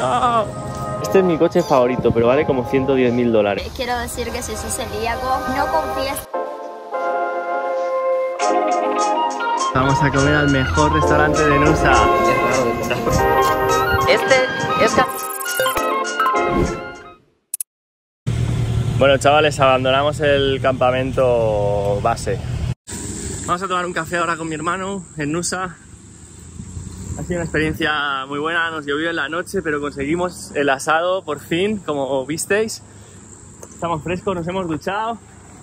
¡Oh! Este es mi coche favorito, pero vale como 110.000 dólares. Quiero decir que si sos celíaco, no confíes. Vamos a comer al mejor restaurante de Nusa. Este es... Bueno, chavales, abandonamos el campamento base. Vamos a tomar un café ahora con mi hermano en Nusa. Ha sido una experiencia muy buena, nos llovió en la noche, pero conseguimos el asado por fin, como visteis. Estamos frescos, nos hemos duchado.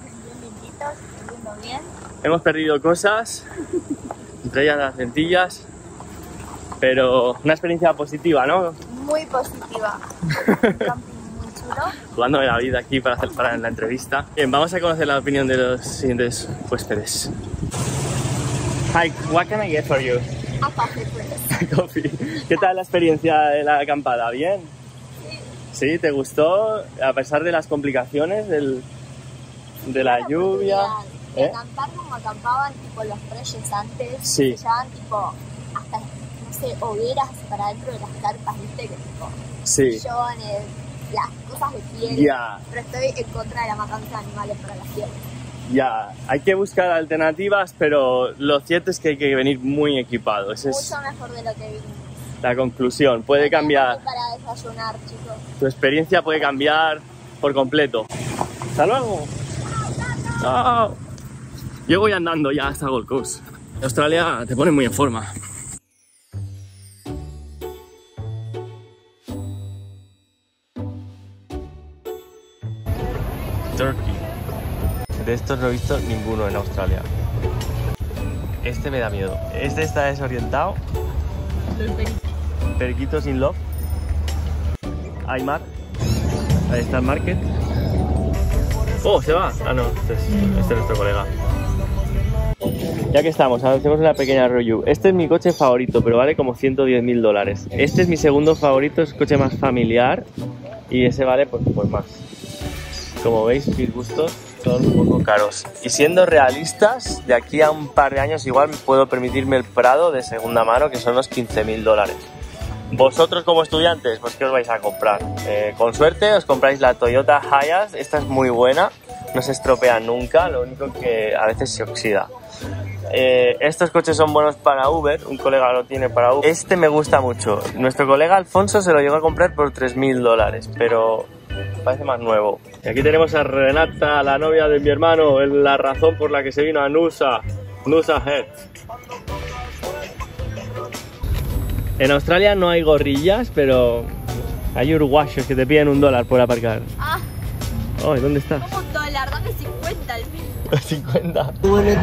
Bien. Hemos perdido cosas, entre ellas las lentillas, pero una experiencia positiva, ¿no? Muy positiva. Un camping muy chulo. Jugándome la vida aquí para la entrevista. Bien, vamos a conocer la opinión de los siguientes huéspedes. Hi, what can I get for you? A coffee, please. Coffee. ¿Qué tal la experiencia de la acampada? ¿Bien? Sí. ¿Sí? ¿Te gustó? A pesar de las complicaciones de la lluvia. Acampar como acampaban tipo los reyes antes. Sí. Se llevaban tipo hasta, no sé, hogueras para dentro de las carpas, viste, que tipo Sí. sillones, las cosas de piel. Ya. Pero estoy en contra de la matanza de animales para la piel. Ya, hay que buscar alternativas, pero lo cierto es que hay que venir muy equipado. Esa es Mucho mejor de lo que vinimos. la conclusión. Puede cambiar, Para desayunar, chicos. tu experiencia puede cambiar por completo. ¡Hasta luego! ¡Chao! Yo voy andando ya hasta Gold Coast. Australia te pone muy en forma. Turkey. De estos no he visto ninguno en Australia. Este me da miedo. Este está desorientado. Periquitos in love. Aymar. Ahí está el market. Oh, se va. Ah, no, este es nuestro colega. Ya que estamos, hacemos una pequeña review. Este es mi coche favorito, pero vale como 110.000 dólares. Este es mi segundo favorito, es coche más familiar. Y ese vale pues más. Como veis, mis gustos son un poco caros. Y siendo realistas, de aquí a un par de años igual puedo permitirme el Prado de segunda mano, que son los 15.000 dólares. Vosotros como estudiantes, pues ¿qué os vais a comprar? Con suerte os compráis la Toyota Hiace, esta es muy buena, no se estropea nunca, lo único que a veces se oxida. Estos coches son buenos para Uber, un colega lo tiene para Uber. Este me gusta mucho, nuestro colega Alfonso se lo llegó a comprar por 3.000 dólares, pero parece más nuevo. Y aquí tenemos a Renata, la novia de mi hermano, la razón por la que se vino a Nusa Head. En Australia no hay gorrillas, pero hay uruguayos que te piden $1 por aparcar. Ah. Oh, ¿dónde está? ¿Cómo $1? Dame 50 al menos. 50.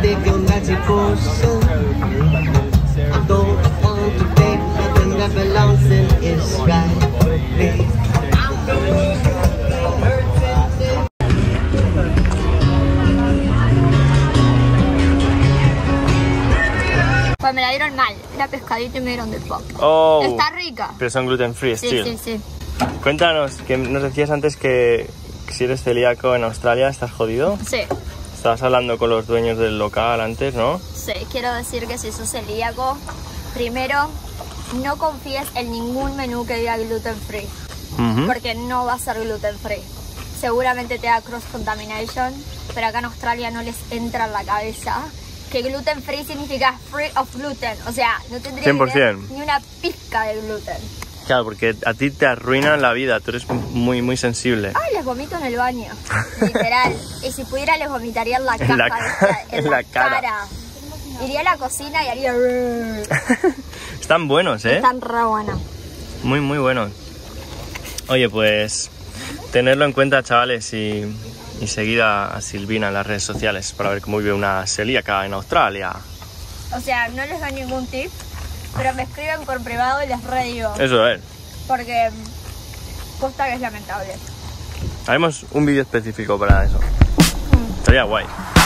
Pues me la dieron mal, era pescadito y me dieron de poco. Oh, Está rica. pero son gluten free, Sí, still. sí, sí. Cuéntanos, que nos decías antes que si eres celíaco en Australia estás jodido. Sí, Estabas hablando con los dueños del local antes, ¿no? sí. Quiero decir que si sos celíaco, primero, no confíes en ningún menú que diga gluten free. Porque no va a ser gluten free. Seguramente te da cross contamination, pero acá en Australia no les entra en la cabeza que gluten free significa free of gluten. O sea, no tendría que 100%. tener ni una pizca de gluten. Claro, porque a ti te arruinan la vida, tú eres muy, muy sensible. Ay, les vomito en el baño, literal. Y si pudiera les vomitaría en la caja, en la cara. Iría a la cocina y haría... Están buenos, ¿eh? Están re buenos. Muy, muy buenos. Oye, pues tenerlo en cuenta, chavales, y seguir a Silvina en las redes sociales para ver cómo vive una celíaca en Australia. O sea, no les doy ningún tip, pero me escriben por privado y les redigo. Eso es. Porque posta que es lamentable. Haremos un vídeo específico para eso. Estaría guay.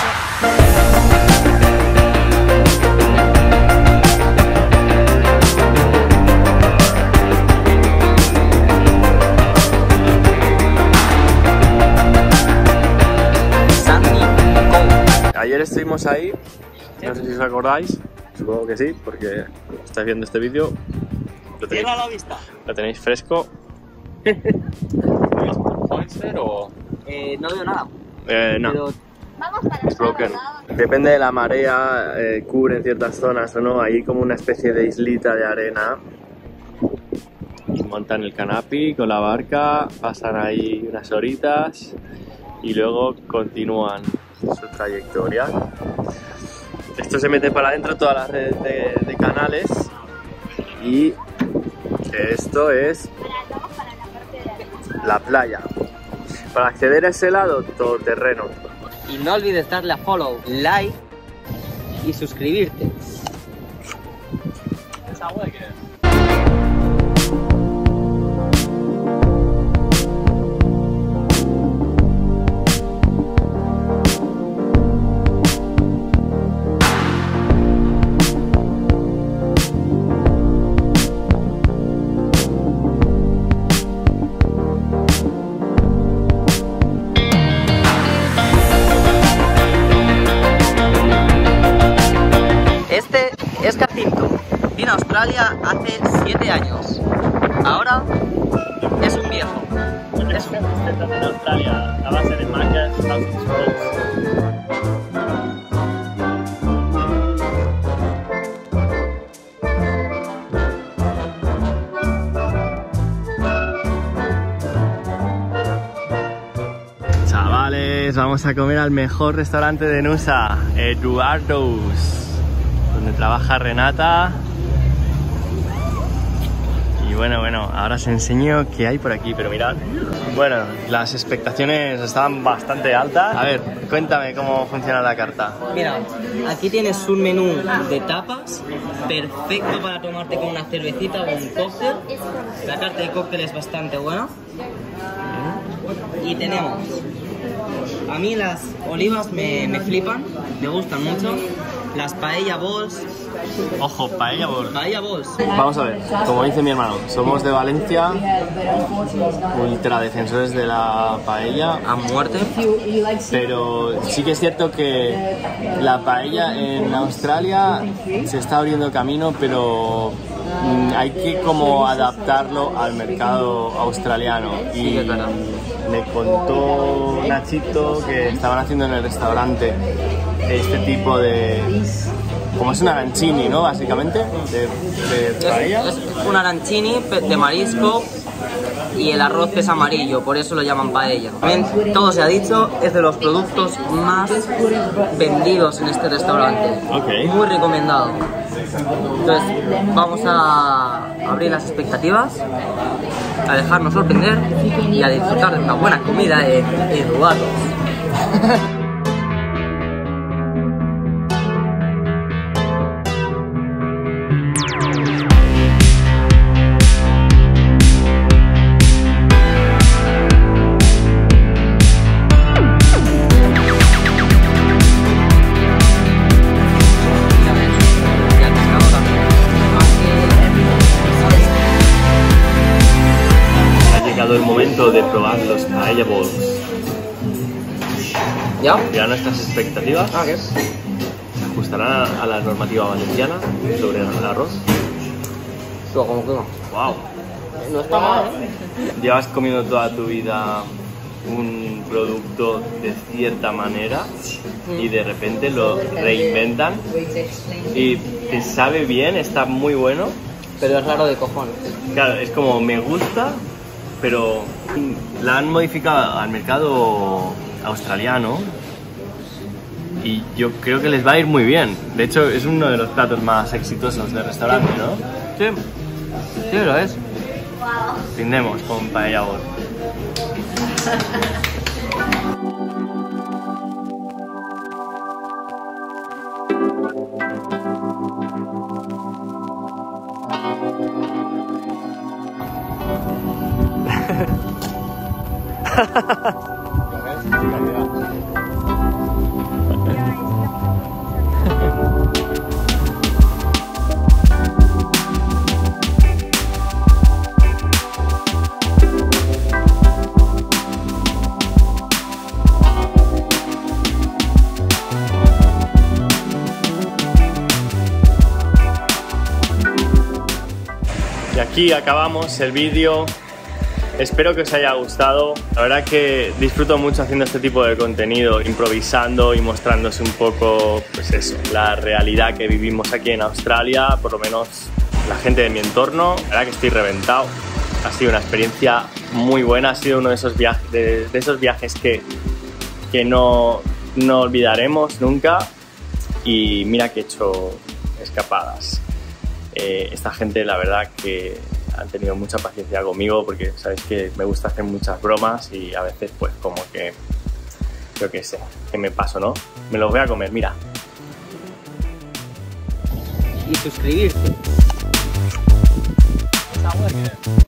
Ayer estuvimos ahí, no sé si os acordáis, supongo que sí, porque estáis viendo este vídeo, lo tenéis fresco. ¿Puede ser o...? No veo nada. No. Pero Vamos para Es broken. Depende de la marea, cubre en ciertas zonas o no. Hay como una especie de islita de arena. Montan el canopy con la barca, pasan ahí unas horitas y luego continúan su trayectoria. Esto se mete para adentro toda la red de canales y esto es la playa. Para acceder a ese lado, todoterreno. y no olvides darle a follow, like y suscribirte. Este es Jacinto. Vino a Australia hace 7 años. Ahora es un viejo. Es en Australia, a base de mangas, Thousand Strokes. Chavales, vamos a comer al mejor restaurante de Nusa, Eduardo's, donde trabaja Renata. Y bueno, ahora os enseño qué hay por aquí, pero mirad. Bueno, las expectaciones estaban bastante altas. A ver, cuéntame cómo funciona la carta. Mira, aquí tienes un menú de tapas perfecto para tomarte con una cervecita o un cóctel. La carta de cóctel es bastante buena. Y tenemos, a mí las olivas me flipan, me gustan mucho. Las paella balls. Ojo, paella balls. Paella balls. Vamos a ver, como dice mi hermano, somos de Valencia, ultra defensores de la paella, A muerte. pero sí que es cierto que la paella en Australia se está abriendo camino, pero hay que como adaptarlo al mercado australiano. Sí, es verdad. Me contó Nachito que estaban haciendo en el restaurante este tipo de... como es un arancini, ¿no? Básicamente, de paella. Es un arancini de marisco y el arroz es amarillo, por eso lo llaman paella. También, todo se ha dicho, es de los productos más vendidos en este restaurante. Ok. Muy recomendado. Entonces, vamos a abrir las expectativas, a dejarnos sorprender y a disfrutar de una buena comida en Eduardo's. Ha llegado el momento de probar los paella balls. ¿Ya? Ya nuestras expectativas Ah, ¿qué? se ajustarán a la normativa valenciana sobre el arroz. Todo como quema. Wow. No está mal, Llevas comiendo toda tu vida un producto de cierta manera y de repente lo reinventan y te sabe bien, está muy bueno. pero es raro de cojones. Claro, es como me gusta, pero la han modificado al mercado australiano y yo creo que les va a ir muy bien. De hecho, es uno de los platos más exitosos del restaurante, ¿no? Sí, sí lo es. Brindemos con paella bol. Y aquí acabamos el vídeo. Espero que os haya gustado. La verdad que disfruto mucho haciendo este tipo de contenido, improvisando y mostrándose un poco, pues eso, la realidad que vivimos aquí en Australia, por lo menos la gente de mi entorno. La verdad que estoy reventado. Ha sido una experiencia muy buena, ha sido uno de esos viajes, que no olvidaremos nunca. Y mira que he hecho escapadas. Esta gente, la verdad que han tenido mucha paciencia conmigo, porque sabéis que me gusta hacer muchas bromas y a veces pues como que, yo qué sé, que me paso, ¿no? Me los voy a comer, mira. Y suscribirte.